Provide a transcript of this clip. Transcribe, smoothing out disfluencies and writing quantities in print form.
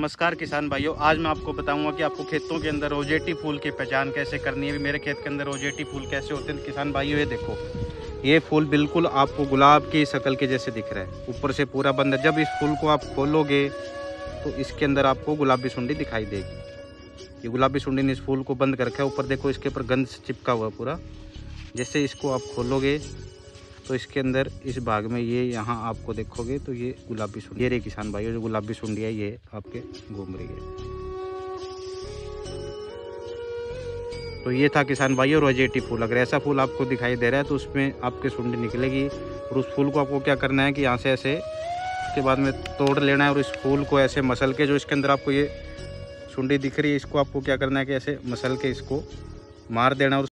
नमस्कार किसान भाइयों, आज मैं आपको बताऊंगा कि आपको खेतों के अंदर रोजेटी फूल की पहचान कैसे करनी है। अभी मेरे खेत के अंदर रोजेटी फूल कैसे होते हैं किसान भाइयों, ये देखो, ये फूल बिल्कुल आपको गुलाब की शक्ल के जैसे दिख रहा है, ऊपर से पूरा बंद है। जब इस फूल को आप खोलोगे तो इसके अंदर आपको गुलाबी सुंडी दिखाई देगी। ये गुलाबी सुंडी ने इस फूल को बंद कर रखा है। ऊपर देखो, इसके ऊपर गंध से चिपका हुआ पूरा। जैसे इसको आप खोलोगे तो इसके अंदर इस भाग में ये यहाँ आपको देखोगे तो ये गुलाबी सुंडी, ये रे किसान भाइयों, जो गुलाबी सुंडी है ये आपके घूम रही है। तो ये था किसान भाइयों रोजेटी फूल। अगर ऐसा फूल आपको दिखाई दे रहा है तो उसमें आपके सुंडी निकलेगी। और उस फूल को आपको क्या करना है कि यहाँ से ऐसे उसके बाद में तोड़ लेना है और इस फूल को ऐसे मसल के, जो इसके अंदर आपको ये सुंडी दिख रही है, इसको आपको क्या करना है कि ऐसे मसल के इसको मार देना। और